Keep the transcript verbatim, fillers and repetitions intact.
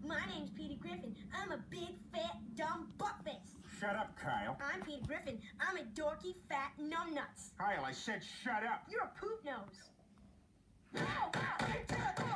My name's Peter Griffin. I'm a big, fat, dumb buttface. Shut up, Kyle. I'm Peter Griffin. I'm a dorky, fat numbnuts. Kyle, I said shut up. You're a poop nose. Ow, ow,